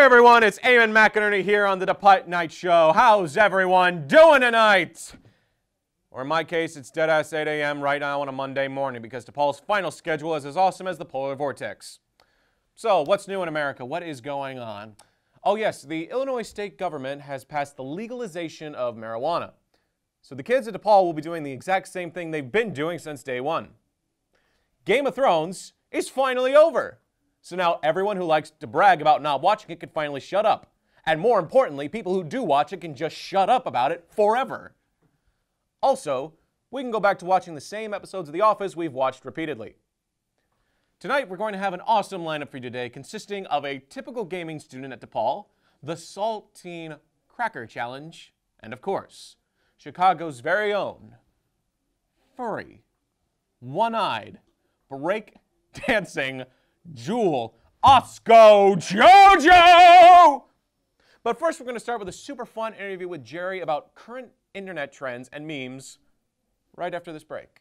everyone, it's Eamon McInerney here on the DePaul Night Show. How's everyone doing tonight? Or in my case, it's deadass 8 a.m. right now on a Monday morning because DePaul's final schedule is as awesome as the polar vortex. So, what's new in America? What is going on? Oh yes, the Illinois state government has passed the legalization of marijuana. So the kids at DePaul will be doing the exact same thing they've been doing since day one. Game of Thrones is finally over. So now everyone who likes to brag about not watching it can finally shut up. And more importantly, people who do watch it can just shut up about it forever. Also, we can go back to watching the same episodes of The Office we've watched repeatedly. Tonight, we're going to have an awesome lineup for you today consisting of a typical gaming student at DePaul, the Saltine Cracker Challenge, and of course, Chicago's very own, furry, one-eyed, break-dancing Jewel Osco Jojo! But first, we're going to start with a super fun interview with Jerry about current internet trends and memes right after this break.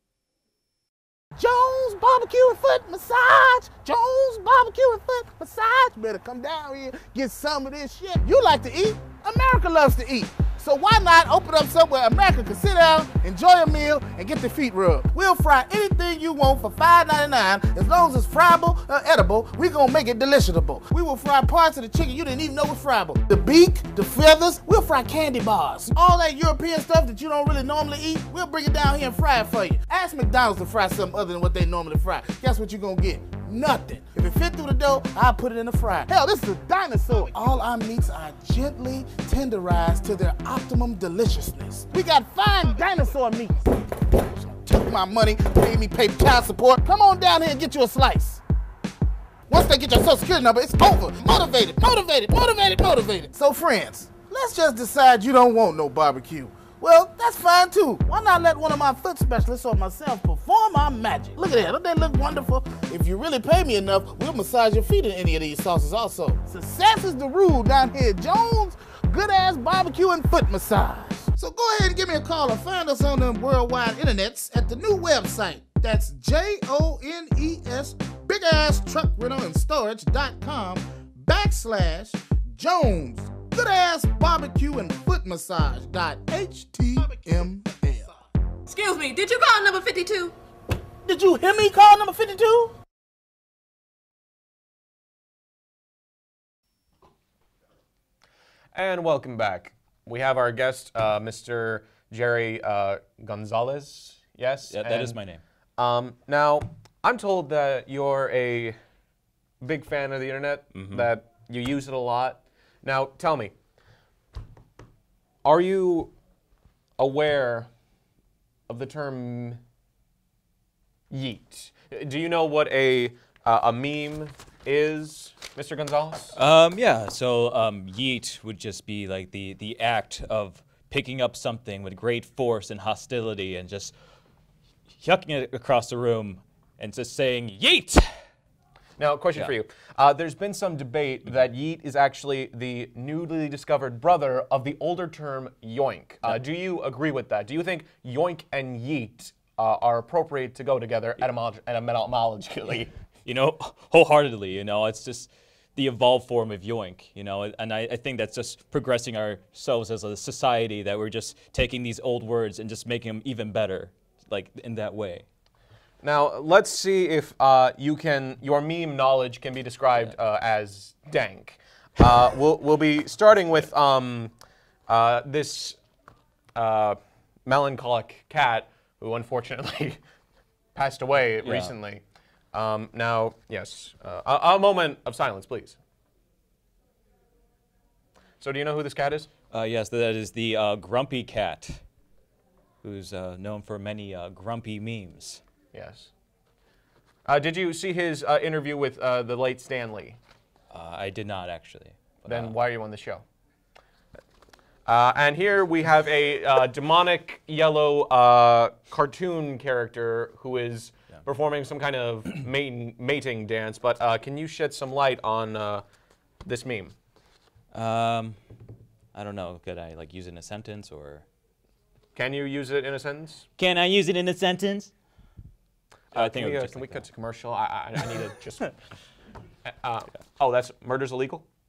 Jones barbecue and foot massage. Jones barbecue and foot massage. Better come down here, get some of this shit. You like to eat. America loves to eat. So why not open up somewhere America can sit down, enjoy a meal, and get their feet rubbed? We'll fry anything you want for $5.99. As long as it's friable or edible, we're gonna make it deliciable. We will fry parts of the chicken you didn't even know was friable. The beak, the feathers, we'll fry candy bars. All that European stuff that you don't really normally eat, we'll bring it down here and fry it for you. Ask McDonald's to fry something other than what they normally fry. Guess what you're gonna get? Nothing. If it fit through the dough, I'll put it in the fryer. Hell, this is a dinosaur. All our meats are gently tenderized to their optimum deliciousness. We got fine dinosaur meats. Took my money, paid me pay child support. Come on down here and get you a slice. Once they get your social security number, it's over. Motivated, motivated, motivated, motivated. So friends, let's just decide you don't want no barbecue. Well, that's fine too. Why not let one of my foot specialists or myself perform our magic? Look at that, don't they look wonderful? If you really pay me enough, we'll massage your feet in any of these sauces also. Success is the rule down here at Jones. Good ass barbecue and foot massage. So go ahead and give me a call or find us on the worldwide internets at the new website. That's JONES, big ass truck rental and storage.com/Jones. Good ass barbecue and foot massage.html. Excuse me, did you call number 52? Did you hear me call number 52? And welcome back. We have our guest, Mr. Jerry Gonzalez. Yes? Yeah, that is my name. Now, I'm told that you're a big fan of the internet, that you use it a lot. Now, tell me, are you aware of the term yeet? Do you know what a meme is, Mr. Gonzalez? Yeah, so yeet would just be like the act of picking up something with great force and hostility and just yucking it across the room and just saying yeet! Now, a question for you. There's been some debate that yeet is actually the newly discovered brother of the older term yoink. Do you agree with that? Do you think yoink and yeet are appropriate to go together etymologically? You know, wholeheartedly, you know, it's just the evolved form of yoink, you know, and I think that's just progressing ourselves as a society, that we're just taking these old words and just making them even better, like in that way. Now, let's see if your meme knowledge can be described as dank. We'll be starting with this melancholic cat who unfortunately passed away recently. Now, yes, a moment of silence, please. So do you know who this cat is? Yes, that is the grumpy cat, who's known for many grumpy memes. Yes. Did you see his interview with the late Stanley? I did not, actually. Then why are you on the show? And here we have a demonic yellow cartoon character who is performing some kind of mating dance, but can you shed some light on this meme? I don't know. Could I like use it in a sentence, or? Can you use it in a sentence? Can I use it in a sentence? I think can we cut to commercial? I need to just. Oh, that's murder's illegal?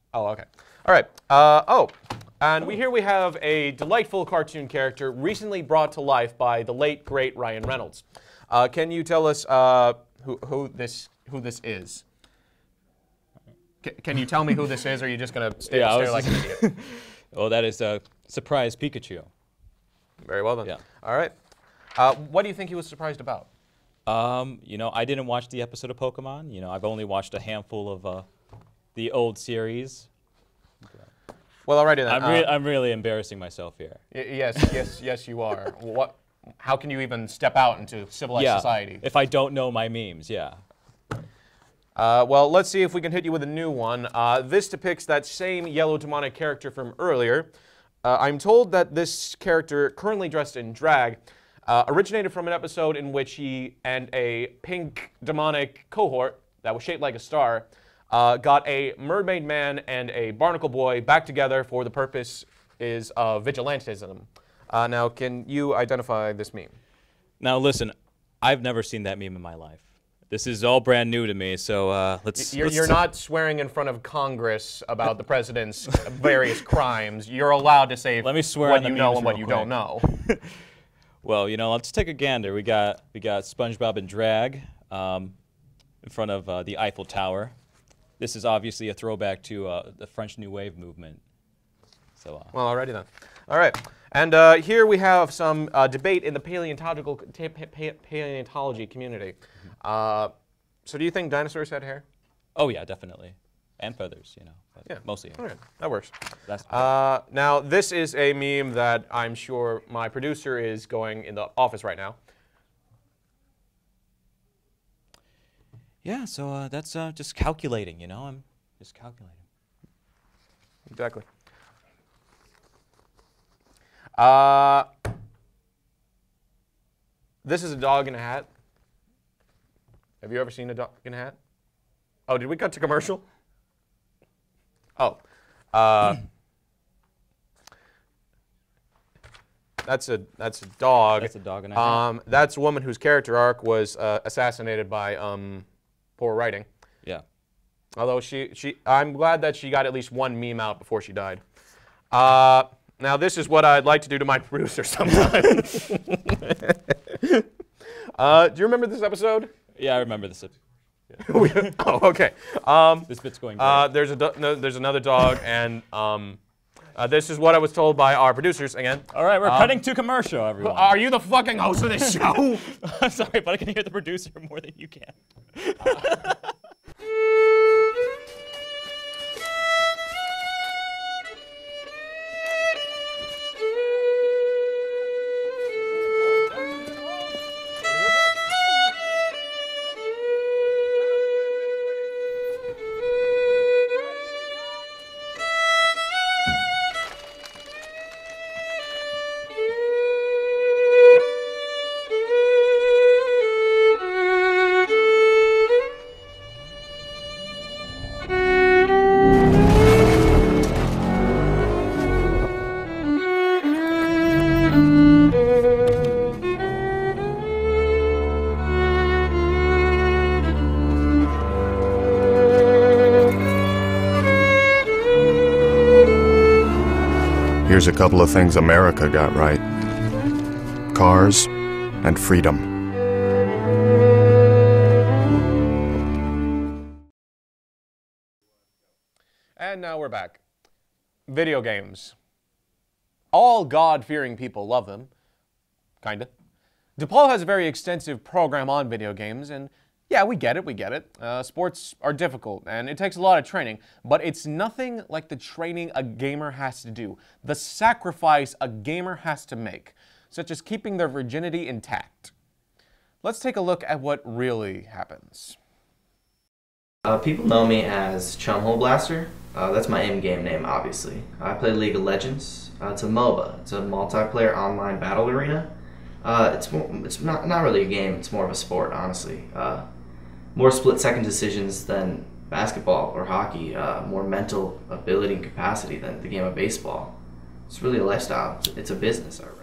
Oh, okay. All right. And we have a delightful cartoon character recently brought to life by the late great Ryan Reynolds. Can you tell us who this is? Can you tell me who this is, or are you just gonna stare like an idiot? Well, that is Surprise Pikachu. Very well then. Yeah. All right. What do you think he was surprised about? You know, I didn't watch the episode of Pokemon. You know, I've only watched a handful of the old series. Well, alrighty then. I'm really embarrassing myself here. Yes, you are. How can you even step out into civilized society? If I don't know my memes, yeah. Well, let's see if we can hit you with a new one. This depicts that same yellow demonic character from earlier. I'm told that this character, currently dressed in drag, originated from an episode in which he and a pink demonic cohort that was shaped like a star got a mermaid man and a barnacle boy back together for the purpose of vigilantism. Now, can you identify this meme? Now, listen, I've never seen that meme in my life. This is all brand new to me, so let's... You're not swearing in front of Congress about the president's various crimes. You're allowed to say Let me swear what on the you know memes and what real you quick. don't know. Well, you know, let's take a gander. We got SpongeBob in drag in front of the Eiffel Tower. This is obviously a throwback to the French New Wave movement. So, well, alrighty then. All right. And here we have some debate in the paleontology community. So do you think dinosaurs had hair? oh yeah, definitely, and feathers, you know. But Yeah. mostly. All right. That works. That's Now, this is a meme that I'm sure my producer is going in the office right now. yeah. So that's just calculating, you know. I'm just calculating. Exactly. This is a dog in a hat. Have you ever seen a dog in a hat? Oh, did we cut to commercial? Oh. That's a dog. That's a dog in a hat. That's a woman whose character arc was assassinated by poor writing. Yeah. Although I'm glad that she got at least one meme out before she died. Now this is what I'd like to do to my producer sometimes. Do you remember this episode? Yeah, I remember this. Oh, okay. This bit's going great. There's another dog, and this is what I was told by our producers again. All right, we're cutting to commercial, everyone. Are you the fucking host of this show? I'm sorry, but I can hear the producer more than you can. Here's a couple of things America got right. Cars and freedom. And now we're back. Video games. All God-fearing people love them. Kinda. DePaul has a very extensive program on video games, and yeah, we get it. Sports are difficult, and it takes a lot of training, but it's nothing like the training a gamer has to do, the sacrifice a gamer has to make, such as keeping their virginity intact. Let's take a look at what really happens. People know me as Chumhole Blaster. That's my in-game name, obviously. I play League of Legends. It's a MOBA. It's a multiplayer online battle arena. It's not really a game. It's more of a sport, honestly. More split-second decisions than basketball or hockey. More mental ability and capacity than the game of baseball. It's really a lifestyle. It's a business I run.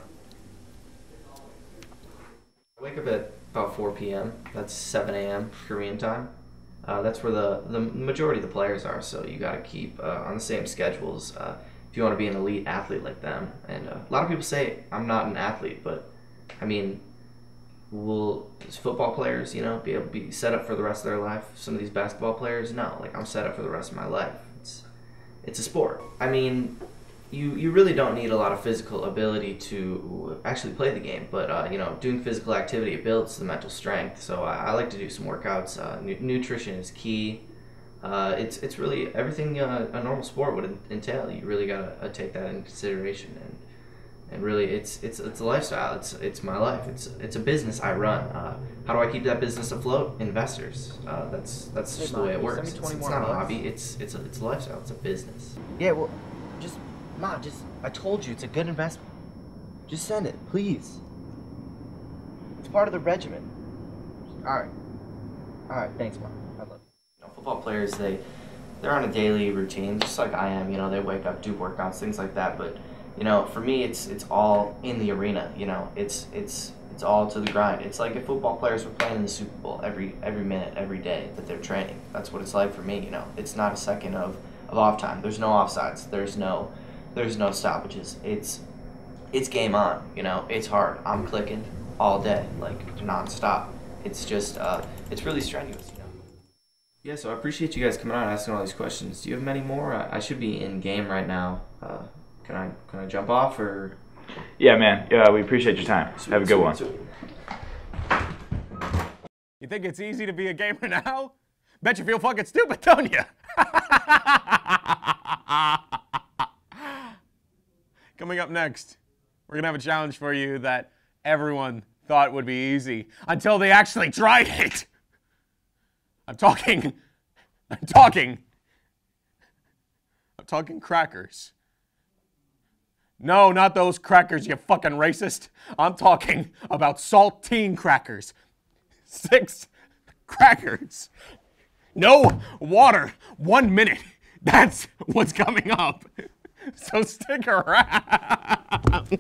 I wake up at about 4 p.m. That's 7 a.m. Korean time. That's where the majority of the players are, so you got to keep on the same schedules if you want to be an elite athlete like them. And a lot of people say I'm not an athlete, but I mean, will football players, you know, be able to be set up for the rest of their life? Some of these basketball players, no. Like, I'm set up for the rest of my life. It's a sport. I mean, you really don't need a lot of physical ability to actually play the game, but you know, doing physical activity, it builds the mental strength. So I like to do some workouts. Nutrition is key. It's really everything a normal sport would entail. You really gotta take that into consideration, and really it's a lifestyle. It's my life. It's a business I run. How do I keep that business afloat? Investors. That's just the way it works. It's not a hobby. It's a lifestyle. It's a business. Yeah, well, Ma, I told you, it's a good investment. Just send it, please. It's part of the regimen. All right, thanks, Ma. I love you. Football players, they're on a daily routine, just like I am. You know, they wake up, do workouts, things like that. But you know, for me, it's all in the arena. You know, it's all to the grind. It's like if football players were playing in the Super Bowl every minute, every day that they're training. That's what it's like for me. You know, it's not a second of off time. There's no offsides. There's no stoppages. It's game on. You know, it's hard. I'm clicking all day, like nonstop. It's just it's really strenuous. You know. Yeah, so I appreciate you guys coming on and asking all these questions. Do you have many more? I should be in game right now. Can I jump off or? Yeah, man. We appreciate your time. Have a good one. You think it's easy to be a gamer now? Bet you feel fucking stupid, don't you? Coming up next, we're gonna have a challenge for you that everyone thought would be easy until they actually tried it. I'm talking crackers. No, not those crackers, you fucking racist. I'm talking about saltine crackers. 6 crackers. No water. 1 minute. That's what's coming up. So stick around.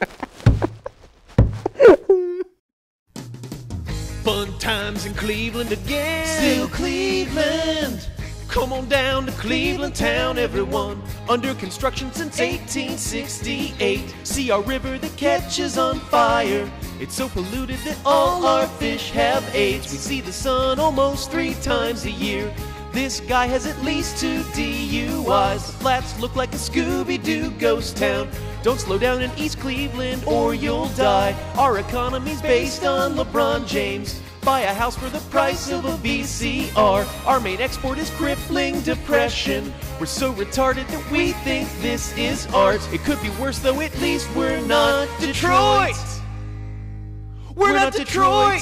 Fun times in Cleveland again. Still Cleveland. Come on down to Cleveland town, everyone. Under construction since 1868. See our river that catches on fire. It's so polluted that all our fish have AIDS. We see the sun almost 3 times a year. This guy has at least 2 DUIs. The flats look like a Scooby-Doo ghost town. Don't slow down in East Cleveland or you'll die. Our economy's based on LeBron James. Buy a house for the price of a VCR. Our main export is crippling depression. We're so retarded that we think this is art. It could be worse though, at least we're not Detroit. We're not Detroit.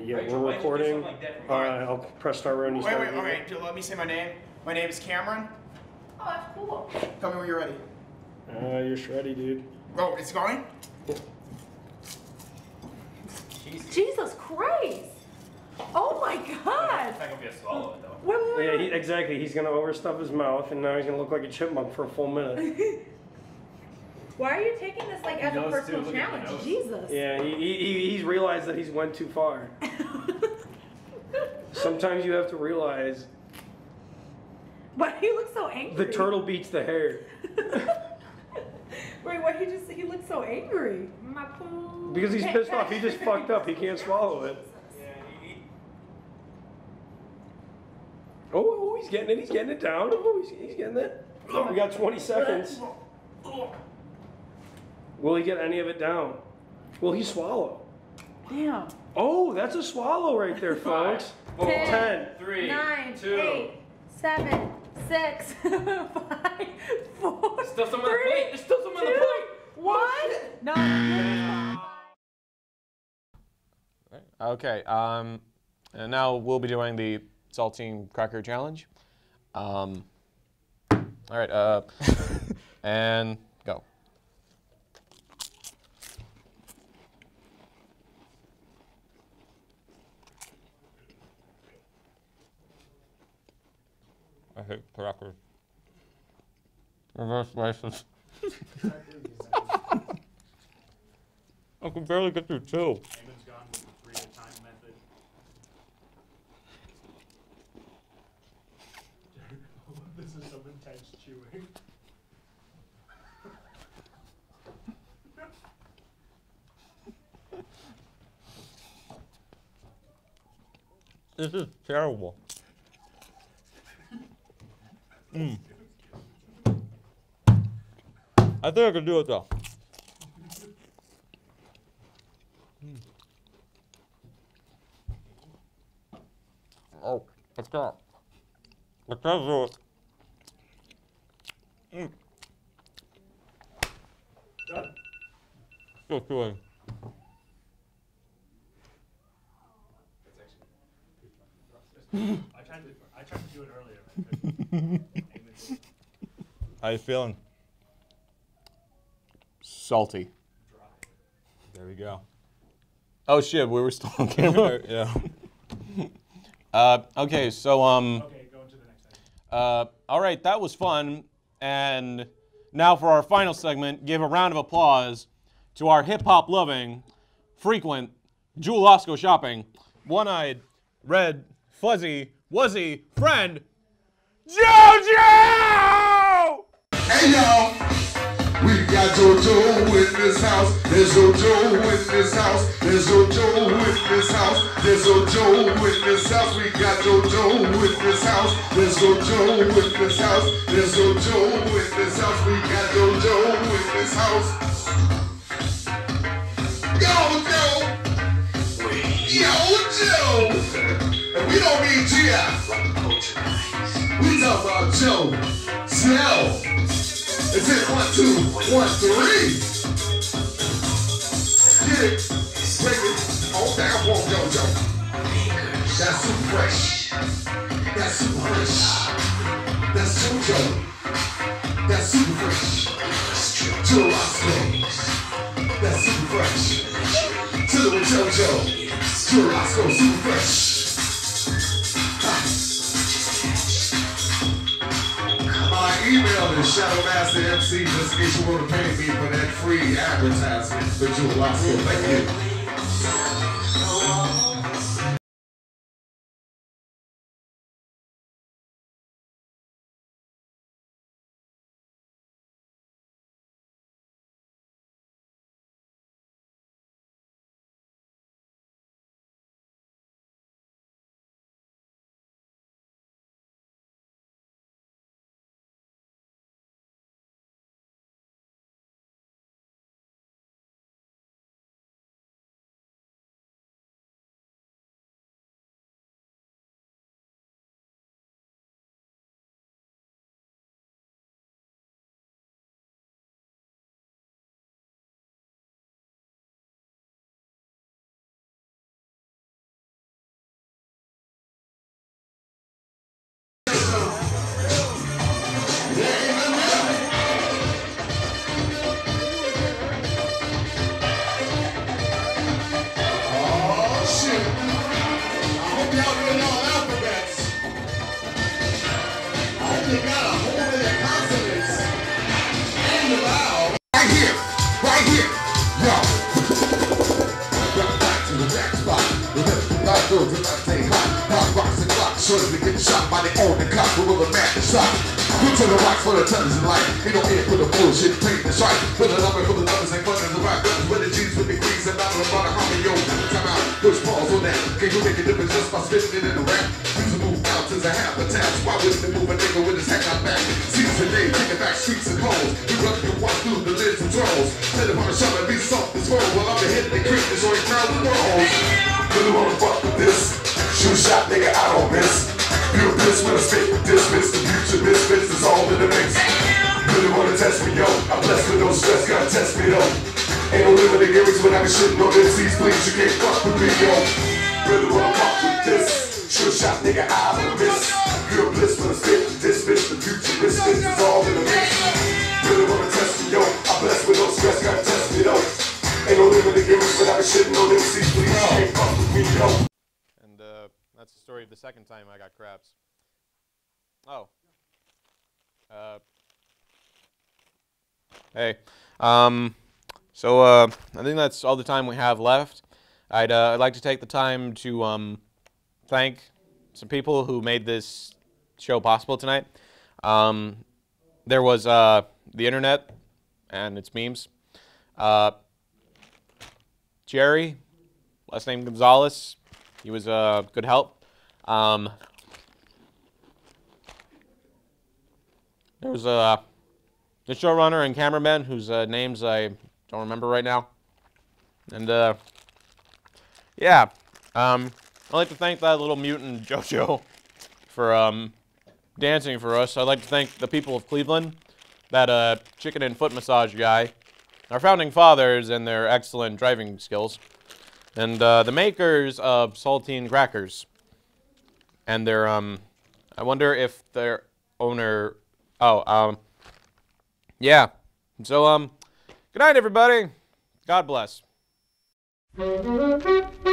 Yeah, we're recording. I'll press start when you start. Wait, okay, let me say my name. My name is Cameron. Oh, that's cool. Tell me when you're ready. You're ready, dude. Oh, it's going? Jesus Christ. Oh my God. It's not gonna be a swallow, though. Yeah, exactly. He's gonna overstuff his mouth, and now he's gonna look like a chipmunk for a full minute. Why are you taking this like as a personal challenge? Jesus. Yeah, he's realized that he's went too far. Sometimes you have to realize. Why do you look so angry? The turtle beats the hare. Wait, why he looks so angry? My poo. Because he's pissed off. He just fucked up. He can't swallow it. Oh, he's getting it. He's getting it down. Oh, he's getting it. Oh, we got 20 seconds. Will he get any of it down? Will he swallow? Damn. Oh, that's a swallow right there, folks. 10, 3, 9, 2, 8, 7, 6, 5, 4. There's still some on the plate. There's still some on the plate. 1. No. Okay. And now we'll be doing the saltine cracker challenge. All right. And go. I hate crackers. Reverse slices. I can barely get through 2. Eamon's gone with the 3-at-a-time method. This is some intense chewing. This is terrible. I think I can do it though. Oh, let's go. Let's do it. Done. Still chewing. I tried to do it earlier. How you feeling? Salty. There we go. Oh shit, we were still on camera. Yeah. Okay, so Okay, go into the next segment. all right, that was fun, and now for our final segment, give a round of applause to our hip-hop loving, frequent, Jewel Osco shopping, one-eyed, red, fuzzy, wuzzy friend, JoJo! Hey y'all, we got JoJo in this house. There's JoJo in this house. There's JoJo in this house. There's JoJo in this house. We got JoJo in this house. There's JoJo in this house. There's JoJo in this house. We got JoJo in this house. Yo, and we don't mean G.I. We talk about Joe. Tell. It's it 1, 2, 1, 3. Get it. Break it. Oh, that won't JoJo. That's super fresh. That's super fresh. That's JoJo. That's super fresh. Joe Roscoe. That's super fresh. Chill with JoJo. Joe Roscoe, super fresh. My email is shadowmastermc just in case you want to pay me for that free advertisement for Joe Roscoe. Thank you. they got a hole in their consonants. And the vowel. Right here, yo. Back to the back spot. Back goes to that thing hot. Hot rocks and clocks. Shorty to get shot by the owner cop. We're the man to stop. Put to the rocks for the tons in life. Ain't no end for the bullshit, paint the stripe. Put a number for the numbers and buttons and rock buttons with the G's with the greens and not about a homie, yo. Time out, push pause on that. Can you make a difference just by spitting it in the rap? Use a move mountains and half a task. Why wouldn't they move a nigga with his hat out back? Seasons a day, taking back streets and homes. We run through one through the lids and trolls. Let him on the shop and be soft as roll. While I'm hitting the creek and showing crowds and rolls. Really wanna fuck with this? Shoot shot, nigga, I don't miss. You a piss when I spit, dismiss the future, misfits is all in the mix. Really wanna test me, yo? I'm blessed with no stress, gotta test me, though. Ain't no limit to gimmicks when I be shitting on MCs, please, you can't fuck with me, yo. Really wanna fuck with this? Sure shot, nigga, I don't miss. Pure bliss when I spit, dismiss the future, misfits is all in the mix. Really wanna test me, yo? I'm blessed with no stress, gotta test me, though. Ain't no limit to gimmicks when I be shitting on MCs, please, you can't fuck with me, yo. That's the story of the second time I got craps. Oh. Hey. So, I think that's all the time we have left. I'd like to take the time to, thank some people who made this show possible tonight. There was, the internet and its memes. Jerry, last name Gonzalez. He was good help. There was the showrunner and cameraman whose names I don't remember right now. And yeah, I'd like to thank that little mutant JoJo for dancing for us. I'd like to thank the people of Cleveland, that chicken and foot massage guy, our founding fathers and their excellent driving skills, and the makers of saltine crackers. And their, I wonder if their owner, yeah. So, good night, everybody. God bless.